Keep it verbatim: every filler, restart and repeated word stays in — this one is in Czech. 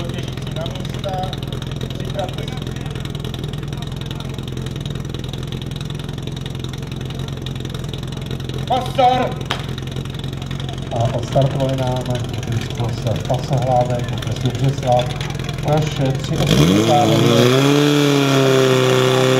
soutěžící na místa, připravte se. Pastor! A odstartovali nám z Pasohlávek, okres Dobřeslav, Praše tři osmdesát.